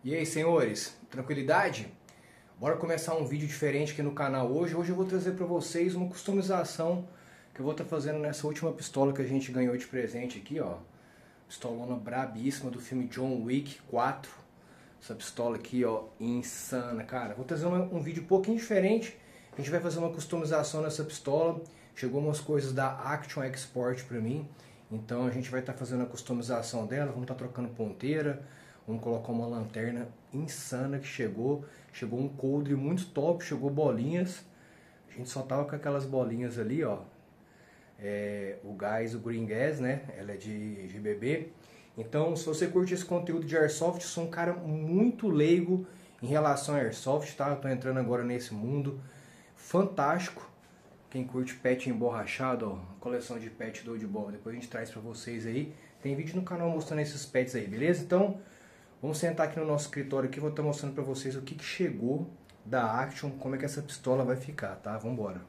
E aí, senhores, tranquilidade? Bora começar um vídeo diferente aqui no canal hoje. Hoje eu vou trazer para vocês uma customização que eu vou estar fazendo nessa última pistola que a gente ganhou de presente aqui, ó. Pistolona brabíssima do filme John Wick 4. Essa pistola aqui, ó, insana, cara. Vou trazer um vídeo um pouquinho diferente. A gente vai fazer uma customização nessa pistola. Chegou umas coisas da Action Export pra mim. Então a gente vai estar fazendo a customização dela. Vamos estar trocando ponteira. Vamos colocar uma lanterna insana que chegou. Chegou um coldre muito top, chegou bolinhas. A gente só tava com aquelas bolinhas ali, ó. O gás, o green gas, né? Ela é de bebê. Então, se você curte esse conteúdo de Airsoft, eu sou um cara muito leigo em relação a Airsoft, tá? Eu tô entrando agora nesse mundo fantástico. Quem curte pet emborrachado, ó, coleção de pet do Oldboy, depois a gente traz pra vocês aí. Tem vídeo no canal mostrando esses pets aí, beleza? Então, vamos sentar aqui no nosso escritório aqui, vou estar mostrando pra vocês o que chegou da Action, como é que essa pistola vai ficar, tá? Vambora.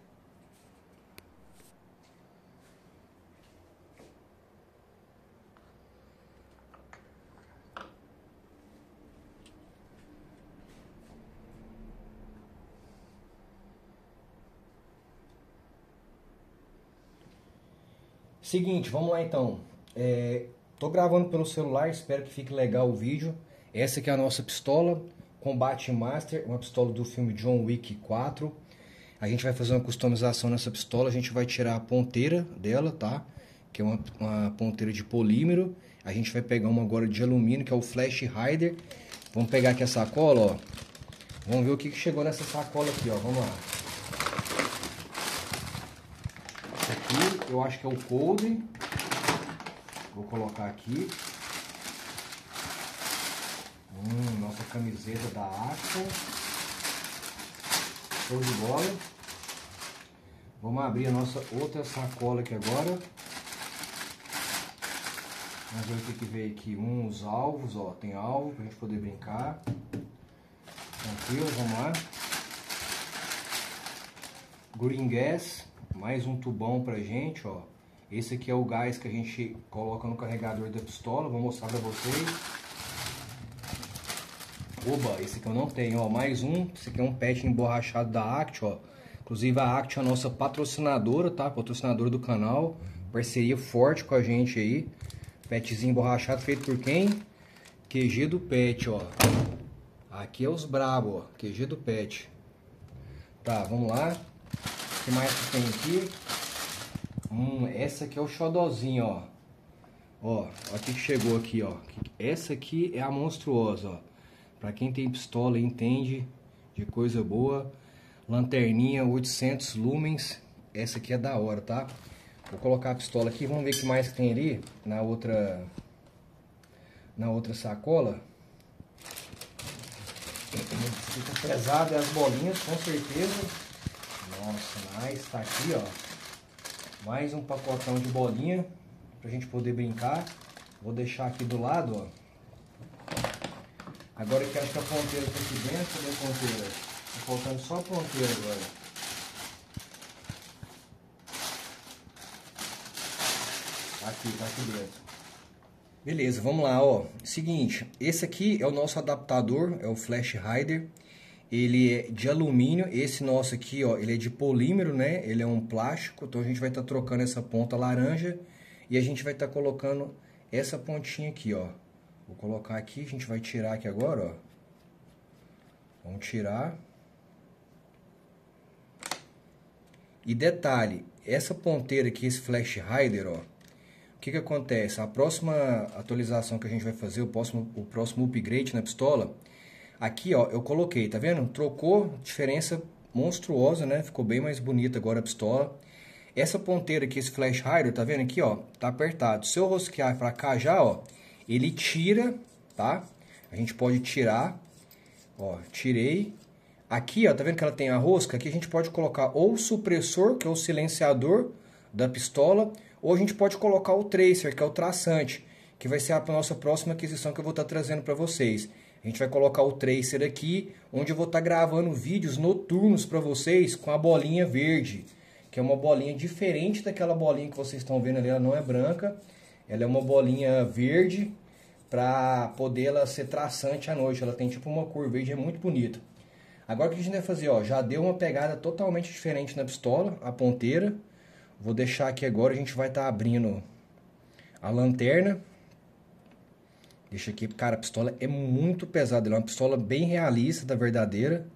Seguinte, vamos lá então. Tô gravando pelo celular, espero que fique legal o vídeo. Essa aqui é a nossa pistola, Combat Master, uma pistola do filme John Wick 4. A gente vai fazer uma customização nessa pistola, a gente vai tirar a ponteira dela, tá? Que é uma ponteira de polímero. A gente vai pegar uma agora de alumínio, que é o Flash Hider. Vamos pegar aqui a sacola, ó. Vamos ver o que chegou nessa sacola aqui, ó. Vamos lá. Aqui, eu acho que é o coldre. Vou colocar aqui. Nossa camiseta da Action. Show de bola. Vamos abrir a nossa outra sacola aqui agora. Vamos ver o que veio aqui. Os alvos, ó. Tem alvo pra gente poder brincar. Tranquilo, vamos lá. Green Gas. Mais um tubão pra gente, ó. Esse aqui é o gás que a gente coloca no carregador da pistola. Vou mostrar pra vocês. Oba, esse aqui eu não tenho, ó. Mais um. Esse aqui é um pet emborrachado da Action, ó. Inclusive a Action é a nossa patrocinadora, tá? Patrocinadora do canal. Parceria forte com a gente aí. Petzinho emborrachado feito por quem? QG do Pet, ó. Aqui é os brabo, ó. QG do Pet. Tá, vamos lá. O que mais que tem aqui? Essa aqui é o xodozinho, ó. Ó, o que chegou aqui, ó. Essa aqui é a monstruosa, ó. Pra quem tem pistola e entende de coisa boa. Lanterninha 800 lumens. Essa aqui é da hora, tá? Vou colocar a pistola aqui. Vamos ver o que mais que tem ali na outra sacola. Fica pesado e as bolinhas, com certeza. Nossa, nice. Tá aqui, ó. Mais um pacotão de bolinha pra gente poder brincar. Vou deixar aqui do lado, ó. Agora que acho que a ponteira tá aqui dentro, cadê a ponteira? Tá faltando só a ponteira agora. Tá aqui dentro. Beleza, vamos lá, ó. Seguinte, esse aqui é o nosso adaptador, é o Flash Hider. Ele é de alumínio, esse nosso aqui, ó, ele é de polímero, né? Ele é um plástico, então a gente vai estar trocando essa ponta laranja e a gente vai estar colocando essa pontinha aqui, ó. Vou colocar aqui, a gente vai tirar aqui agora, ó. Vamos tirar. E detalhe, essa ponteira aqui, esse Flash Hider, ó. O que acontece? A próxima atualização que a gente vai fazer, o próximo upgrade na pistola, aqui, ó, eu coloquei, tá vendo? Trocou, diferença monstruosa, né? Ficou bem mais bonita agora a pistola. Essa ponteira aqui, esse Flash Hider, tá vendo aqui, ó? Tá apertado. Se eu rosquear pra cá já, ó, ele tira, tá? A gente pode tirar, ó, tirei. Aqui, ó, tá vendo que ela tem a rosca? Aqui a gente pode colocar ou o supressor, que é o silenciador da pistola, ou a gente pode colocar o tracer, que é o traçante, que vai ser a nossa próxima aquisição que eu vou estar trazendo para vocês. A gente vai colocar o tracer aqui, onde eu vou estar gravando vídeos noturnos para vocês com a bolinha verde, que é uma bolinha diferente daquela bolinha que vocês estão vendo ali, ela não é branca, ela é uma bolinha verde, para poder ela ser traçante à noite. Ela tem tipo uma cor verde, é muito bonita. Agora o que a gente vai fazer, ó, já deu uma pegada totalmente diferente na pistola, a ponteira. Vou deixar aqui agora, a gente vai estar abrindo a lanterna. Deixa aqui, cara, a pistola é muito pesada, ela é uma pistola bem realista, da verdadeira.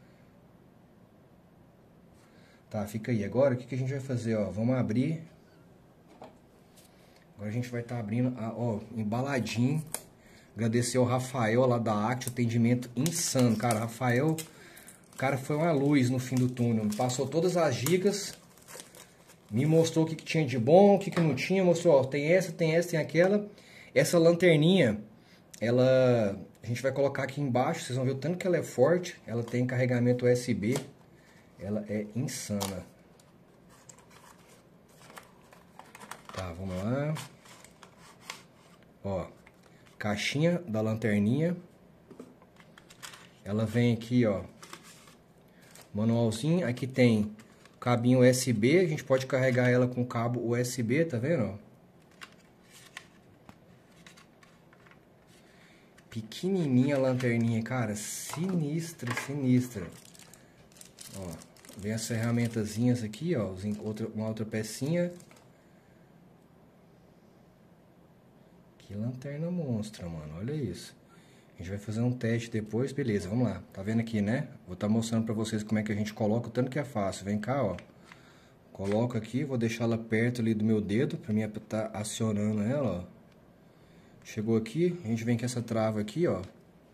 Tá, fica aí. Agora o que a gente vai fazer, ó, vamos abrir. Agora a gente vai estar abrindo, ó, embaladinho. Agradecer ao Rafael lá da Act, atendimento insano, cara. Rafael, o cara foi uma luz no fim do túnel, me passou todas as dicas. Me mostrou o que tinha de bom, o que não tinha. Mostrou, ó, tem essa, tem aquela. Essa lanterninha, ela... A gente vai colocar aqui embaixo. Vocês vão ver o tanto que ela é forte. Ela tem carregamento USB. Ela é insana. Tá, vamos lá. Ó, caixinha da lanterninha. Ela vem aqui, ó. Manualzinho. Aqui tem... cabinho USB, a gente pode carregar ela com cabo USB, tá vendo? Pequenininha a lanterninha, cara, sinistra, sinistra. Ó, vem as ferramentazinhas aqui, ó, uma outra pecinha. Que lanterna monstra, mano, olha isso. A gente vai fazer um teste depois, beleza, vamos lá. Tá vendo aqui, né? Vou estar mostrando pra vocês como é que a gente coloca, o tanto que é fácil. Vem cá, ó. Coloco aqui, vou deixar ela perto ali do meu dedo, pra mim estar acionando ela, ó. Chegou aqui, a gente vem com essa trava aqui, ó.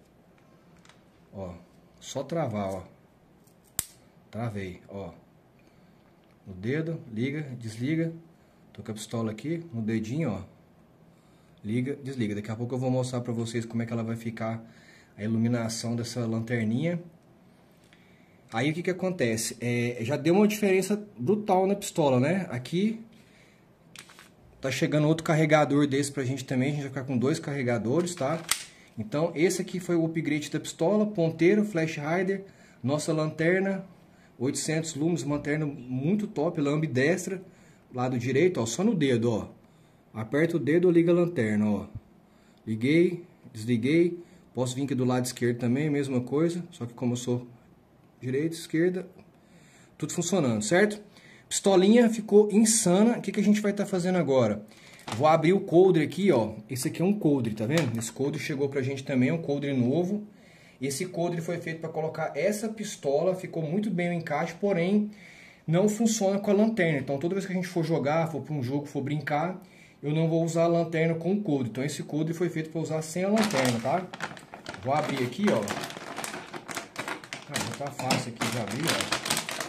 Ó, só travar, ó. Travei, ó. No dedo, liga, desliga. Tô com a pistola aqui, no dedinho, ó. Liga, desliga. Daqui a pouco eu vou mostrar pra vocês como é que ela vai ficar a iluminação dessa lanterninha. Aí o que acontece? Já deu uma diferença brutal na pistola, né? Aqui tá chegando outro carregador desse pra gente também. A gente vai ficar com 2 carregadores, tá? Então esse aqui foi o upgrade da pistola. Ponteiro, flash hider, nossa lanterna 800 lumens, uma lanterna muito top, ela ambidestra. Lado direito, ó, só no dedo, ó. Aperta o dedo ou liga a lanterna, ó. Liguei, desliguei. Posso vir aqui do lado esquerdo também, mesma coisa. Só que como eu sou direita, esquerda, tudo funcionando, certo? Pistolinha ficou insana. O que a gente vai estar fazendo agora? Vou abrir o coldre aqui, ó. Esse aqui é um coldre, tá vendo? Esse coldre chegou pra gente também, é um coldre novo. Esse coldre foi feito para colocar essa pistola. Ficou muito bem o encaixe, porém não funciona com a lanterna. Então toda vez que a gente for jogar, for para um jogo, for brincar, eu não vou usar a lanterna com o coldre. Então esse coldre foi feito para usar sem a lanterna, tá? Vou abrir aqui, ó. Ah, já tá fácil aqui de abrir, ó.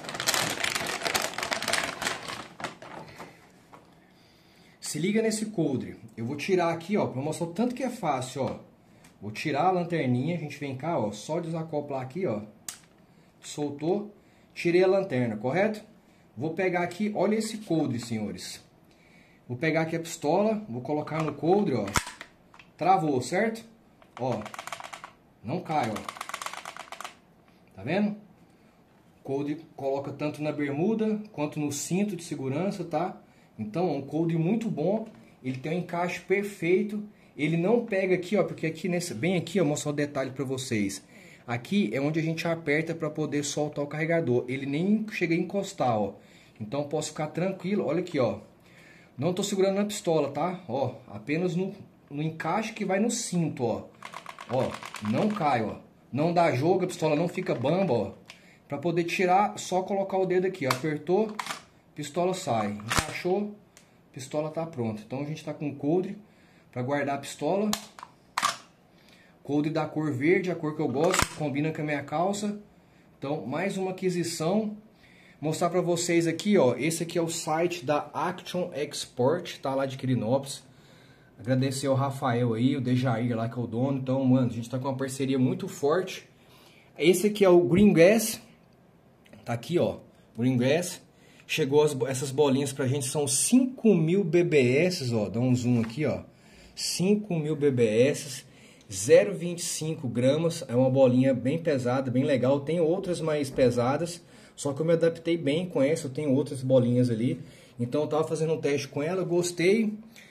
Se liga nesse coldre. Eu vou tirar aqui, ó, para mostrar o tanto que é fácil, ó. Vou tirar a lanterninha, a gente vem cá, ó, só desacoplar aqui, ó. Soltou, tirei a lanterna, correto? Vou pegar aqui, olha esse coldre, senhores. Vou pegar aqui a pistola, vou colocar no coldre, ó. Travou, certo? Ó, não cai, ó. Tá vendo? O coldre coloca tanto na bermuda quanto no cinto de segurança, tá? Então, é um coldre muito bom. Ele tem um encaixe perfeito. Ele não pega aqui, ó, porque aqui bem aqui, ó, vou mostrar o detalhe pra vocês. Aqui é onde a gente aperta para poder soltar o carregador. Ele nem chega a encostar, ó. Então, posso ficar tranquilo. Olha aqui, ó. Não tô segurando na pistola, tá? Ó, apenas no encaixe que vai no cinto, ó. Ó, não cai, ó. Não dá jogo, a pistola não fica bamba, ó. Pra poder tirar, só colocar o dedo aqui. Apertou, pistola sai. Encaixou, pistola tá pronta. Então a gente tá com o coldre pra guardar a pistola. Coldre da cor verde, a cor que eu gosto, combina com a minha calça. Então, mais uma aquisição. Mostrar pra vocês aqui, ó. Esse aqui é o site da Action Export, tá lá de Quirinópolis. Agradecer ao Rafael aí, o Dejair lá que é o dono. Então, mano, a gente tá com uma parceria muito forte. Esse aqui é o Green Gas. Tá aqui, ó. Green Gas. Chegou essas bolinhas pra gente, são 5.000 BBS, ó. Dá um zoom aqui, ó. 5.000 BBS. 0,25 gramas. É uma bolinha bem pesada, bem legal. Tem outras mais pesadas. Só que eu me adaptei bem com essa. Eu tenho outras bolinhas ali. Então eu tava fazendo um teste com ela, gostei.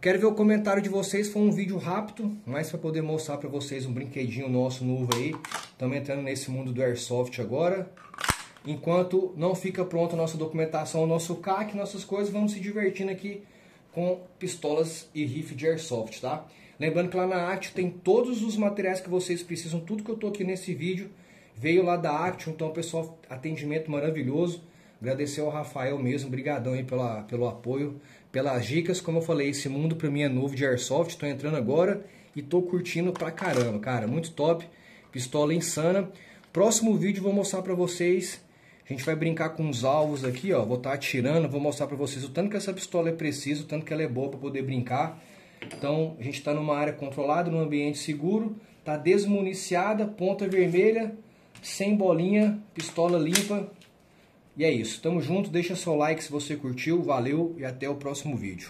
Quero ver o comentário de vocês. Foi um vídeo rápido, mas para poder mostrar para vocês um brinquedinho nosso novo aí. Estamos entrando nesse mundo do Airsoft agora. Enquanto não fica pronta a nossa documentação, o nosso CAC, nossas coisas, vamos se divertindo aqui com pistolas e rifle de Airsoft, tá? Lembrando que lá na Action tem todos os materiais que vocês precisam, tudo que eu tô aqui nesse vídeo veio lá da Action, então pessoal, atendimento maravilhoso. Agradecer ao Rafael mesmo, brigadão aí pelo apoio, pelas dicas. Como eu falei, esse mundo pra mim é novo de Airsoft, tô entrando agora e tô curtindo pra caramba, cara, muito top, pistola insana. Próximo vídeo vou mostrar pra vocês, a gente vai brincar com os alvos aqui, ó, vou estar atirando, vou mostrar pra vocês o tanto que essa pistola é precisa, o tanto que ela é boa pra poder brincar. Então, a gente tá numa área controlada, num ambiente seguro, tá desmuniciada, ponta vermelha, sem bolinha, pistola limpa. E é isso, tamo junto, deixa seu like se você curtiu, valeu e até o próximo vídeo.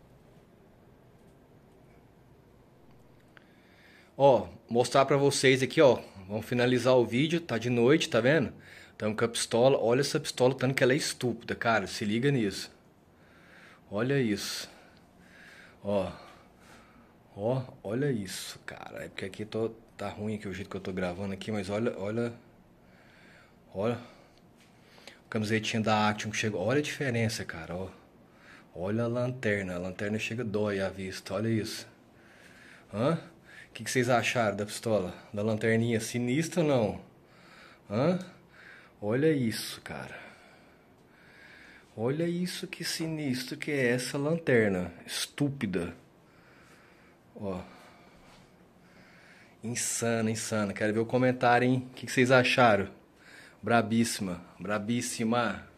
Ó, mostrar pra vocês aqui, ó, vamos finalizar o vídeo, tá de noite, tá vendo? Tamo com a pistola, olha essa pistola, tanto que ela é estúpida, cara, se liga nisso. Olha isso. Ó, olha isso, cara, é porque aqui tá ruim aqui o jeito que eu tô gravando aqui, mas olha. Camisetinha da Action que chegou. Olha a diferença, cara, ó. Olha a lanterna chega dói à vista, olha isso. Hã? O que vocês acharam da pistola? Da lanterninha sinistra ou não? Hã? Olha isso, cara. Olha isso que sinistro que é essa lanterna. Estúpida. Ó. Insana, insana. Quero ver o comentário, hein? O que vocês acharam? Brabíssima, brabíssima.